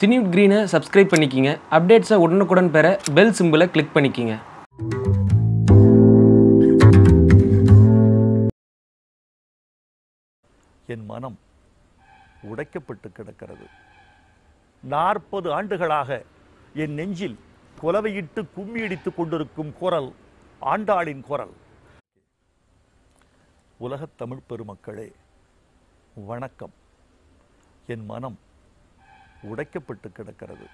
சினியூட் கிரீனை subscribe பண்ணிக்கிங்க. அப்டேட்ஸை உடனுக்குடன் பெற பெல் சிம்பிளை கிளிக் பண்ணிக்கிங்க. என் மனம் உடைக்கப்பட்டு கிடக்கிறது. 40 ஆண்டுகளாக என் நெஞ்சில் குலவையிட்டு கும்மியடித்துக் கொண்டிருக்கும் குரல் ஆண்டாளின் குரல். உலகத் தமிழ் பெருமக்களே வணக்கம். என் மனம் உடைக்கப்பட்டு கிடக்கிறது.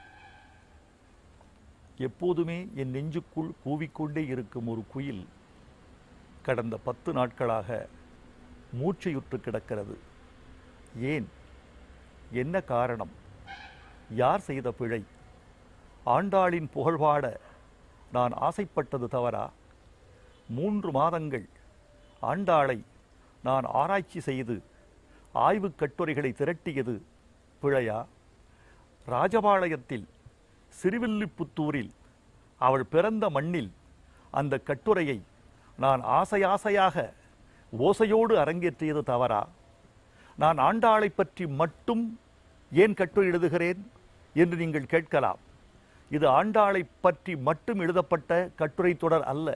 எப்போதுமே என் நெஞ்சுக்குள் கூவிக்கொண்டே இருக்கும் ஒரு குயில் கடந்த 10 நாட்களாக மூச்சையுற்று கிடக்கிறது. ஏன்? என்ன காரணம்? யார் செய்த பிழை? ஆண்டாளின் புகழ்பாட நான் ஆசைப்பட்டது தவறா? 3 மாதங்கள் ஆண்டாளை நான் ஆராய்ச்சி செய்து ஆய்வுக் கட்டுரைகளை திரட்டியது பிழையா? ராஜபாளையத்தில் சிறுவில்லிபுத்தூரில் அவள் பிறந்த மண்ணில் அந்த கட்டுரையை நான் ஆசையாக ஓசையோடு அரங்கேற்றியது தவறா? நான் ஆண்டாளை பற்றி மட்டும் ஏன் கட்டுரை எழுதுகிறேன் என்று நீங்கள் கேட்கலாம். இது ஆண்டாளை பற்றி மட்டும் எழுதப்பட்ட கட்டுரை தொடர் அல்ல.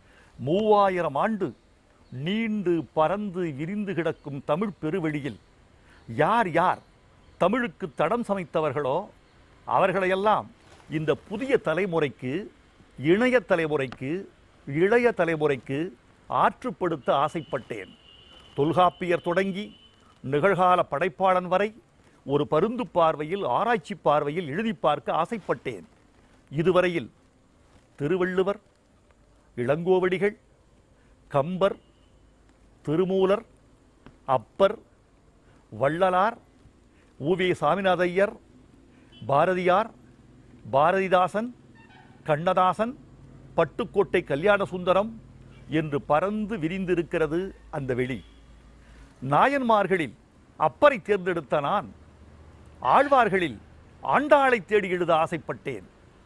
3000 ஆண்டு நீண்டு பறந்து விரிந்து கிடக்கும் தமிழ் பெருவெளியில் யார் யார் தமிழுக்கு தடம் சமைத்தவர்களோ அவர்களையெல்லாம் இந்த புதிய தலைமுறைக்கு, இணைய தலைமுறைக்கு, இளைய தலைமுறைக்கு ஆற்றுப்படுத்த ஆசைப்பட்டேன். தொல்காப்பியர் தொடங்கி நிகழ்கால படைப்பாளன் வரை ஒரு பருந்து பார்வையில், ஆராய்ச்சி பார்வையில் எழுதி பார்க்க ஆசைப்பட்டேன். இதுவரையில் திருவள்ளுவர், இளங்கோவடிகள், கம்பர், திருமூலர், அப்பர், வள்ளலார், உவே சாமிநாதையர், பாரதியார், பாரதிதாசன், கண்ணதாசன், பட்டுக்கோட்டை கல்யாணசுந்தரம் என்று பறந்து விரிந்திருக்கிறது அந்த வெளி. நாயன்மார்களில் அப்பரை தேர்ந்தெடுத்த நான் ஆழ்வார்களில் ஆண்டாளை தேடி எழுத ஆசைப்பட்டேன்.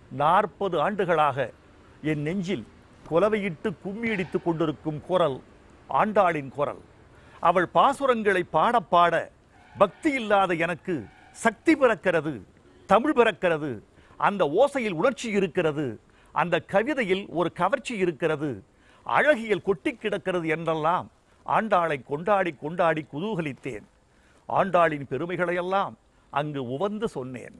40 ஆண்டுகளாக என் நெஞ்சில் குலவையிட்டு கும்மியடித்துக் கொண்டிருக்கும் குரல் ஆண்டாளின் குரல். அவள் பாசுரங்களை பாட பாட பக்தி இல்லாத எனக்கு சக்தி பிறக்கிறது, தமிழ் பிறக்கிறது. அந்த ஓசையில் உணர்ச்சி இருக்கிறது, அந்த கவிதையில் ஒரு கவர்ச்சி இருக்கிறது, அழகியல் கொட்டி கிடக்கிறது என்றெல்லாம் ஆண்டாளை கொண்டாடி கொண்டாடி குதூகலித்தேன். ஆண்டாளின் பெருமைகளையெல்லாம் அங்கு உவந்து சொன்னேன்.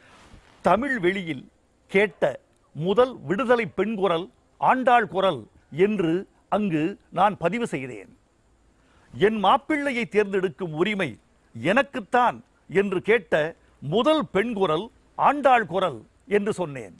தமிழ் வெளியில் கேட்ட முதல் விடுதலை பெண் குரல் ஆண்டாள் குரல் என்று அங்கு நான் பதிவு செய்தேன். என் மாப்பிள்ளையை தேர்ந்தெடுக்கும் உரிமை எனக்குத்தான் என்று கேட்ட முதல் பெண் குரல் ஆண்டாள் குரல் என்று சொன்னேன்.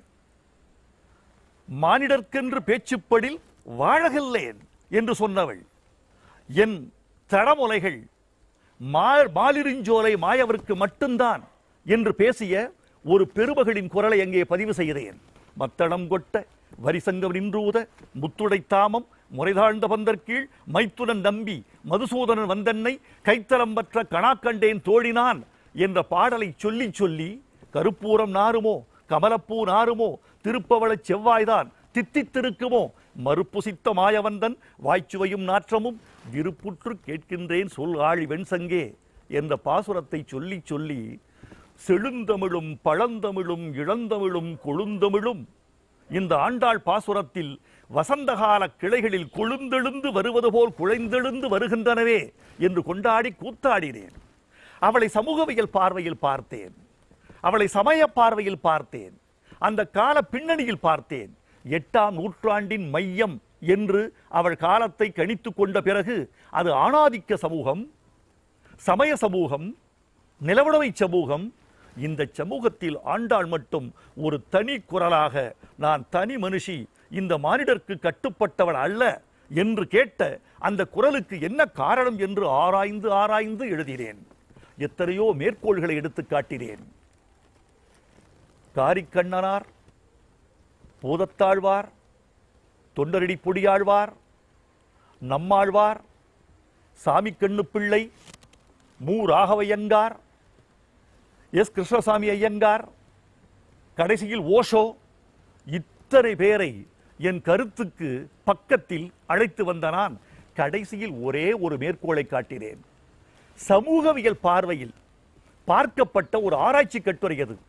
மானிடர்க்கென்று பேச்சுப்படில் வாழகில்லேன் என்று சொன்னவள், என் தடமுலைகள் மாலிருஞ்சோலை மாயவருக்கு மட்டும்தான் என்று பேசிய ஒரு பெருமகளின் குரலை அங்கே பதிவு செய்தேன். மத்தளம் கொட்ட வரிசங்கம் நின்றூத முத்துடை தாமம் முறைதாழ்ந்த பந்தற்கீழ் மைத்துனன் நம்பி மதுசூதனன் வந்தன்னை கைத்தலம் பற்ற கணாக்கண்டேன் தோழினான் என்ற பாடலை சொல்லி சொல்லி கருப்பூரம் நாருமோ, கமலப்பூ நாருமோ, திருப்பவள செவ்வாய்தான் தித்தித்திருக்குமோ, மறுப்புசித்த மாயவந்தன் வாய்ச்சுவையும் நாற்றமும் விருப்புற்று கேட்கின்றேன் சொல் ஆழி வெண்சங்கே என்ற பாசுரத்தை சொல்லி சொல்லி செழுந்தமிழும் பழந்தமிழும் இளந்தமிழும் கொழுந்தமிழும் இந்த ஆண்டாள் பாசுரத்தில் வசந்தகால கிளைகளில் கொழுந்தெழுந்து வருவது போல் குழைந்தெழுந்து வருகின்றனவே என்று கொண்டாடி கூத்தாடினேன். அவளை சமூகவியல் பார்வையில் பார்த்தேன், அவளை சமய பார்வையில் பார்த்தேன், அந்த கால பின்னணியில் பார்த்தேன். 8ஆம் நூற்றாண்டின் மையம் என்று அவள் காலத்தை கணித்து கொண்ட பிறகு அது ஆணாதிக்க சமூகம், சமய சமூகம், நிலவுடைமை சமூகம். இந்த சமூகத்தில் ஆண்டாள் மட்டும் ஒரு தனி குரலாக, நான் தனி மனுஷி, இந்த மானிடருக்கு கட்டுப்பட்டவள் அல்ல என்று கேட்ட அந்த குரலுக்கு என்ன காரணம் என்று ஆராய்ந்து ஆராய்ந்து எழுதினேன். எத்தனையோ மேற்கோள்களை எடுத்து காட்டினேன். காரிக்கண்ணனார், பூதத்தாழ்வார், தொண்டரடி பொடியாழ்வார், நம்மாழ்வார், சாமி கண்ணு பிள்ளை, மு ராகவையங்கார், எஸ் கிருஷ்ணசாமி ஐயங்கார், கடைசியில் ஓஷோ, இத்தனை பேரை என் கருத்துக்கு பக்கத்தில் அழைத்து வந்த நான் கடைசியில் ஒரே ஒரு மேற்கோளை காட்டினேன். சமூகவியல் பார்வையில் பார்க்கப்பட்ட ஒரு ஆராய்ச்சி கட்டுரை அது.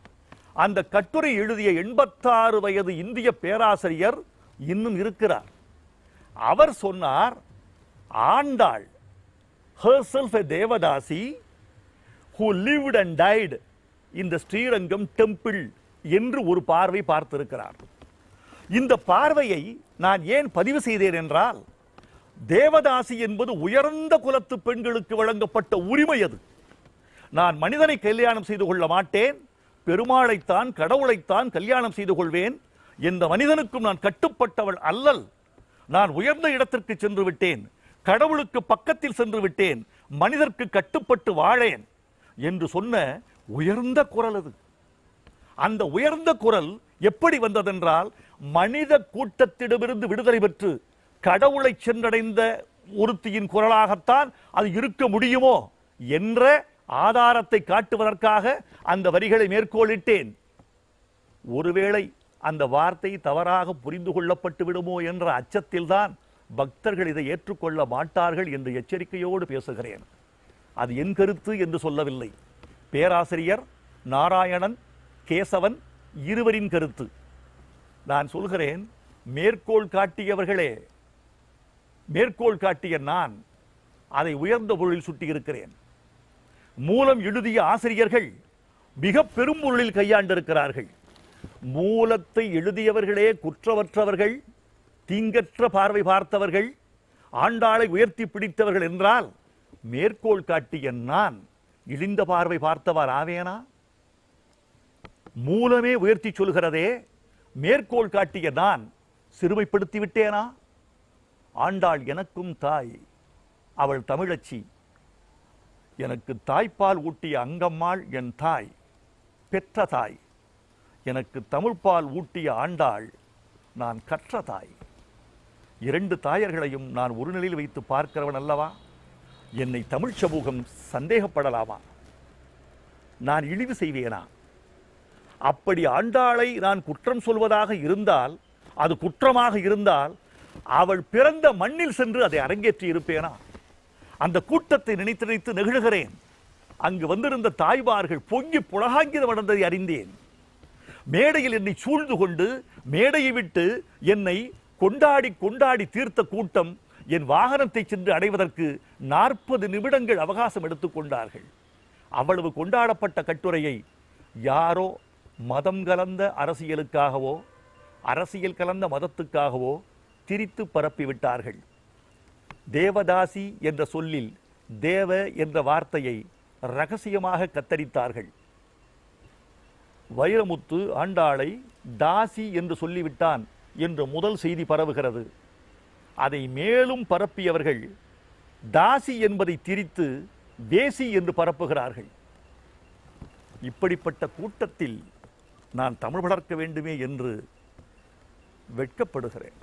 அந்த கட்டுரை எழுதிய 86 வயது இந்திய பேராசிரியர் இன்னும் இருக்கிறார். அவர் சொன்னார், Andal herself a devadasi who lived and died in the Srirangam temple என்று ஒரு பார்வை பார்த்திருக்கிறார். இந்த பார்வையை நான் ஏன் பதிவு செய்தேன் என்றால், தேவதாசி என்பது உயர்ந்த குலத்து பெண்களுக்கு வழங்கப்பட்ட உரிமை. அது நான் மனிதனை கல்யாணம் செய்து கொள்ள மாட்டேன், பெருமாளைத்தான் கடவுளைத்தான் கல்யாணம் செய்து கொள்வேன், எந்த மனிதனுக்கும் நான் கட்டுப்பட்டவள் அல்லல், நான் உயர்ந்த இடத்திற்கு சென்று விட்டேன், கடவுளுக்கு பக்கத்தில் சென்று விட்டேன், மனிதருக்கு கட்டுப்பட்டு வாழேன் என்று சொன்ன உயர்ந்த குரல் அது. அந்த உயர்ந்த குரல் எப்படி வந்ததென்றால், மனித கூட்டத்திடமிருந்து விடுதலை பெற்று கடவுளை சென்றடைந்த ஒருத்தியின் குரலாகத்தான் அது இருக்க முடியுமோ என்ற ஆதாரத்தை காட்டுவதற்காக அந்த வரிகளை மேற்கோளிட்டேன். ஒருவேளை அந்த வார்த்தை தவறாக புரிந்து கொள்ளப்பட்டு விடுமோ என்ற அச்சத்தில்தான் பக்தர்கள் இதை ஏற்றுக்கொள்ள மாட்டார்கள் என்று எச்சரிக்கையோடு பேசுகிறேன். அது என் கருத்து என்று சொல்லவில்லை, பேராசிரியர் நாராயணன், கேசவன் இருவரின் கருத்து. நான் சொல்கிறேன், மேற்கோள் காட்டியவர்களே, மேற்கோள் காட்டிய நான் அதை உயர்ந்த பொருளில் சுட்டியிருக்கிறேன். மூலம் எழுதிய ஆசிரியர்கள் மிக பெரும் பொருளில் கையாண்டிருக்கிறார்கள். மூலத்தை எழுதியவர்களே குற்றவற்றவர்கள், தீங்கற்ற பார்வை பார்த்தவர்கள், ஆண்டாளை உயர்த்தி பிடித்தவர்கள் என்றால், மேற்கோள் காட்டிய நான் இழிந்த பார்வை பார்த்தவர் ஆவேனா? மூலமே உயர்த்தி சொல்கிறதே, மேற்கோள் காட்டிய நான் சிறுமைப்படுத்தி விட்டேனா? ஆண்டாள் எனக்கும் தாய், அவள் தமிழச்சி. எனக்கு தாய்ப்பால் ஊட்டிய அங்கம்மாள் என் தாய், பெற்ற தாய். எனக்கு தமிழ்பால் ஊட்டிய ஆண்டாள் நான் கற்ற தாய். இரண்டு தாயர்களையும் நான் ஒரு நிலையில் வைத்து பார்க்கிறவன் அல்லவா? என்னை தமிழ் சமூகம் சந்தேகப்படலாமா? நான் இழிவு செய்வேனா? அப்படி ஆண்டாளை நான் குற்றம் சொல்வதாக இருந்தால், அது குற்றமாக இருந்தால், அவள் பிறந்த மண்ணில் சென்று அதை அரங்கேற்றி இருப்பேனா? அந்த கூட்டத்தை நினைத்து நினைத்து நெகிழுகிறேன். அங்கு வந்திருந்த தாய்மார்கள் பொங்கி புலகாங்கிதம் அடைந்ததை அறிந்தேன். மேடையில் என்னை சூழ்ந்து கொண்டு மேடையை விட்டு என்னை கொண்டாடி கொண்டாடி தீர்த்த கூட்டம் என் வாகனத்தை சென்று அடைவதற்கு 40 நிமிடங்கள் அவகாசம் எடுத்துக்கொண்டார்கள். அவ்வளவு கொண்டாடப்பட்ட கட்டுரையை யாரோ மதம் கலந்த அரசியலுக்காகவோ அரசியல் கலந்த மதத்துக்காகவோ திரித்து பரப்பிவிட்டார்கள். தேவதாசி என்ற சொல்லில் தேவ என்ற வார்த்தையை ரகசியமாக கத்தரித்தார்கள். வைரமுத்து ஆண்டாளை தாசி என்று சொல்லிவிட்டான் என்று முதல் செய்தி பரவுகிறது. அதை மேலும் பரப்பியவர்கள் தாசி என்பதை திரித்து வேசி என்று பரப்புகிறார்கள். இப்படிப்பட்ட கூட்டத்தில் நான் தமிழ் வளர்க்க வேண்டுமே என்று வெட்கப்படுகிறேன்.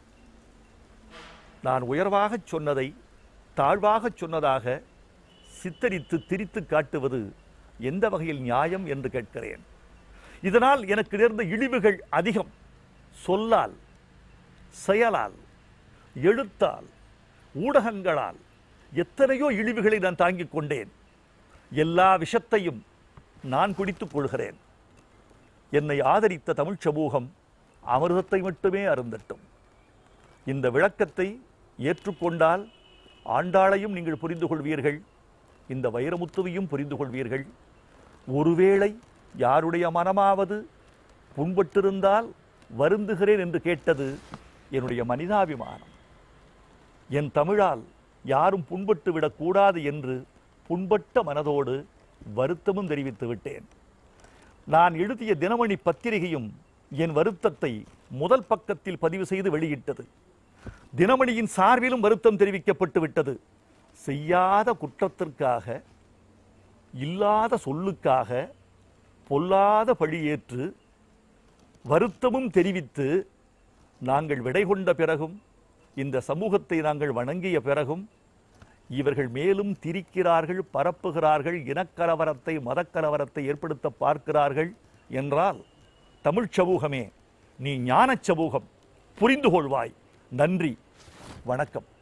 நான் உயர்வாக சொன்னதை தாழ்வாக சொன்னதாக சித்தரித்து திரித்து காட்டுவது எந்த வகையில் நியாயம் என்று கேட்கிறேன். இதனால் எனக்கு நேர்ந்த இழிவுகள் அதிகம். சொல்லால், செயலால், எழுத்தால், ஊடகங்களால் எத்தனையோ இழிவுகளை நான் தாங்கிக் கொண்டேன். எல்லா விஷத்தையும் நான் குடித்துக் கொள்கிறேன். என்னை ஆதரித்த தமிழ் சமூகம் அமிர்தத்தை மட்டுமே அருந்தட்டும். இந்த விளக்கத்தை ஏற்றுக்கொண்டால் ஆண்டாளையும் நீங்கள் புரிந்து கொள்வீர்கள், இந்த வைரமுத்துவையும் புரிந்து கொள்வீர்கள். ஒருவேளை யாருடைய மனமாவது புண்பட்டிருந்தால் வருந்துகிறேன் என்று கேட்டது என்னுடைய மனிதாபிமானம். என் தமிழால் யாரும் புண்பட்டு விடக்கூடாது என்று புண்பட்ட மனதோடு வருத்தமும் தெரிவித்து விட்டேன். நான் எழுதிய தினமணி பத்திரிகையும் என் வருத்தத்தை முதல் பக்கத்தில் பதிவு செய்து வெளியிட்டது. தினமணியின் சார்பிலும் வருத்தம் தெரிவிக்கப்பட்டு விட்டது. செய்யாத குற்றத்திற்காக, இல்லாத சொல்லுக்காக பொல்லாத பழியேற்று வருத்தமும் தெரிவித்து நாங்கள் விடை கொண்ட பிறகும், இந்த சமூகத்தை நாங்கள் வணங்கிய பிறகும் இவர்கள் மேலும் திரிக்கிறார்கள், பரப்புகிறார்கள், இனக்கலவரத்தை மதக்கலவரத்தை ஏற்படுத்த பார்க்கிறார்கள் என்றால், தமிழ் சமூகமே நீ ஞான சமூகம், புரிந்து கொள்வாய். நன்றி, வணக்கம்.